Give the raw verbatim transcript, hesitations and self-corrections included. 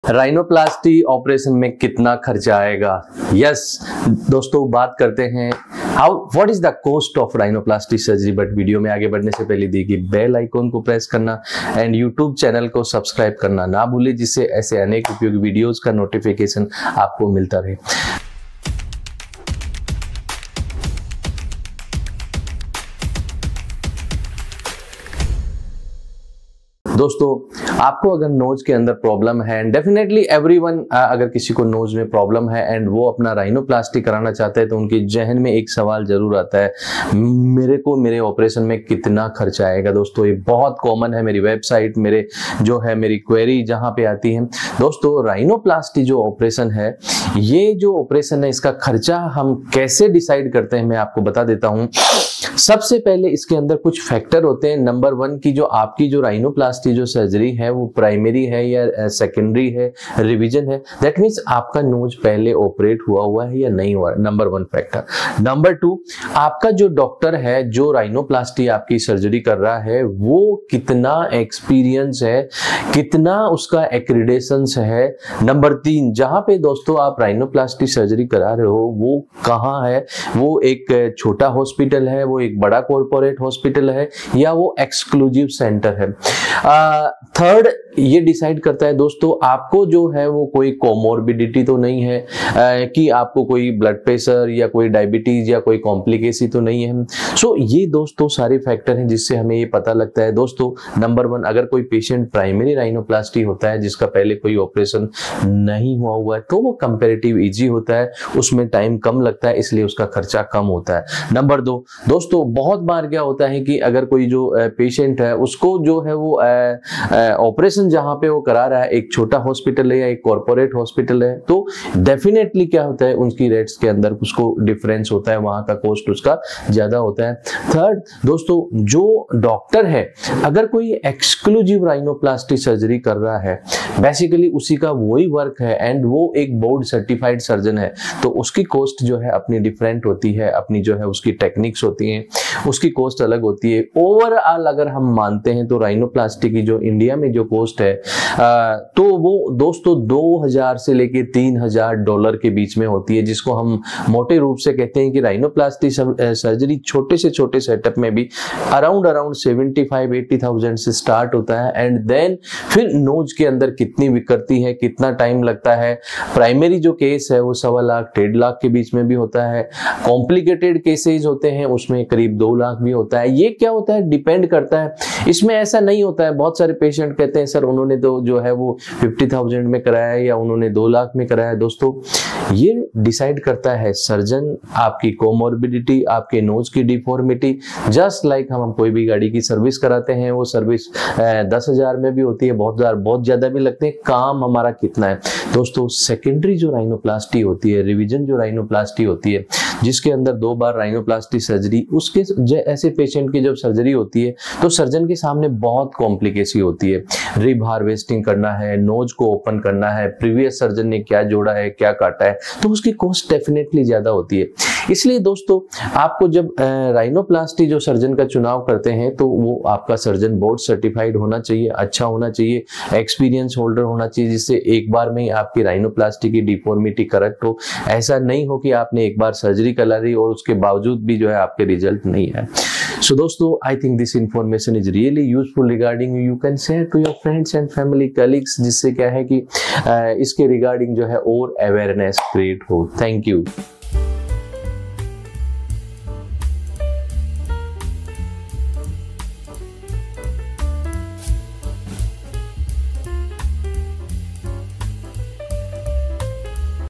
Rhinoplasty operation में कितना खर्चा आएगा? यस दोस्तों, बात करते हैं how what is the cost of rhinoplasty surgery. But video में आगे बढ़ने से पहले देखिए बेल आइकॉन को प्रेस करना एंड यूट्यूब चैनल को सब्सक्राइब करना ना भूले, जिससे ऐसे अनेक उपयोगी वीडियोस का नोटिफिकेशन आपको मिलता रहे। दोस्तों, आपको अगर नोज के अंदर प्रॉब्लम है, एंड डेफिनेटली एवरीवन, अगर किसी को नोज में प्रॉब्लम है एंड वो अपना राइनोप्लास्टी कराना चाहते हैं तो उनके जहन में एक सवाल जरूर आता है, मेरे को मेरे ऑपरेशन में कितना खर्चा आएगा। दोस्तों, ये बहुत कॉमन है, मेरी वेबसाइट मेरे जो है मेरी क्वेरी जहां पे आती है। दोस्तों, राइनोप्लास्टी जो ऑपरेशन है, ये जो ऑपरेशन है, इसका खर्चा हम कैसे डिसाइड करते हैं मैं आपको बता देता हूं। सबसे पहले इसके अंदर कुछ फैक्टर होते हैं। नंबर वन की जो आपकी जो राइनोप्लास्टी जो सर्जरी है वो प्राइमरी है या सेकेंडरी है, रिवीजन है, दैट मीन्स आपका नोज पहले ऑपरेट हुआ हुआ है या नहीं हुआ है, number one factor. Number two, आपका जो डॉक्टर है जो राइनोप्लास्टी आपकी सर्जरी कर रहा है वो कितना एक्सपीरियंस है, कितना उसका एक्रीडेशंस है। नंबर तीन, जहां पे दोस्तों आप राइनोप्लास्टी सर्जरी करा रहे हो वो कहाँ है, वो एक छोटा हॉस्पिटल है, वो एक बड़ा कॉर्पोरेट हॉस्पिटल है, या वो एक्सक्लूसिव सेंटर है। थर्ड, ये डिसाइड करता है दोस्तों आपको जो है वो कोई कोमोर्बिडिटी तो नहीं है, आ, कि आपको कोई ब्लड प्रेशर या कोई डायबिटीज या कोई कॉम्प्लिकेसी तो नहीं है। सो so, ये दोस्तों सारे फैक्टर हैं जिससे हमें ये पता लगता है। दोस्तों, नंबर वन, अगर कोई पेशेंट प्राइमरी राइनोप्लास्टी होता है जिसका पहले कोई ऑपरेशन नहीं हुआ हुआ है तो वो कंपेरेटिव इजी होता है, उसमें टाइम कम लगता है, इसलिए उसका खर्चा कम होता है। नंबर दो, दोस्तों बहुत बार क्या होता है कि अगर कोई जो पेशेंट है उसको जो है वो ऑपरेशन जहां पे वो करा रहा है एक छोटा हॉस्पिटल है या एक कॉर्पोरेट हॉस्पिटल है, तो डेफिनेटली क्या होता है उनकी रेट्स के अंदर उसको डिफरेंस होता है, वहां का कॉस्ट उसका ज्यादा होता है। थर्ड, दोस्तों जो डॉक्टर है अगर कोई एक्सक्लूसिव राइनोप्लास्टी सर्जरी कर रहा है, बेसिकली उसी का वही वर्क है एंड वो एक बोर्ड सर्टिफाइड सर्जन है, तो उसकी कॉस्ट जो है अपनी डिफरेंट होती है, अपनी जो है उसकी टेक्निक्स होती हैं, उसकी कॉस्ट अलग होती है। ओवरऑल अगर हम मानते हैं तो राइनोप्लास्टी की जो इंडिया में जो कॉस्ट है आ, तो वो दोस्तों दो हज़ार से लेके तीन हज़ार डॉलर के बीच में होती है, जिसको हम मोटे रूप से कहते हैं कि राइनोप्लास्टी सर्जरी छोटे से छोटे सेटअप में भी around around seventy five eighty thousand से स्टार्ट होता है। एंड देन फिर नोज के अंदर कितनी विकृति है, कितना टाइम लगता है, प्राइमरी जो केस है वो सवा लाख डेढ़ लाख के बीच में भी होता है, कॉम्प्लिकेटेड केसेज होते हैं उसमें करीब दो लाख भी होता है। ये क्या होता है, डिपेंड करता है, इसमें ऐसा नहीं होता है। बहुत सारे पेशेंट कहते हैं सर उन्होंने तो जो है वो फिफ्टी थाउजेंड में कराया या उन्होंने दो लाख में कराया। दोस्तों, ये डिसाइड करता है सर्जन, आपकी कोमोर्बिडिटी, आपके नोज की डिफॉर्मिटी। जस्ट लाइक हम कोई भी गाड़ी की सर्विस कराते हैं, वो सर्विस दस हजार में भी होती है, बहुत हजार बहुत ज्यादा भी लगते हैं, काम हमारा कितना है। दोस्तों, सेकेंडरी जो राइनोप्लास्टी होती है, रिवीजन जो राइनोप्लास्टी होती है, जिसके अंदर दो बार राइनोप्लास्टी सर्जरी, उसके ऐसे पेशेंट की जब सर्जरी होती है तो सर्जन के सामने बहुत कॉम्प्लिकेसी होती है। रिब हार्वेस्टिंग करना है, नोज को ओपन करना है, प्रीवियस सर्जन ने क्या जोड़ा है, क्या काटा है, तो उसकी कॉस्ट डेफिनेटली ज्यादा होती है। इसलिए दोस्तों, आपको जब राइनोप्लास्टी जो सर्जन का चुनाव करते हैं तो वो आपका सर्जन बोर्ड सर्टिफाइड होना चाहिए, अच्छा होना चाहिए, एक्सपीरियंस होल्डर होना चाहिए, जिससे एक बार में ही आपकी राइनोप्लास्टी की डिफॉर्मिटी करेक्ट हो। ऐसा नहीं हो कि आपने एक बार सर्जरी करा ली और उसके बावजूद भी जो है आपके रिजल्ट नहीं है। So दोस्तों, I think this information is really useful regarding you can share to your friends and family colleagues, जिससे क्या है कि इसके रिगार्डिंग जो है और अवेयरनेस क्रिएट हो। Thank you.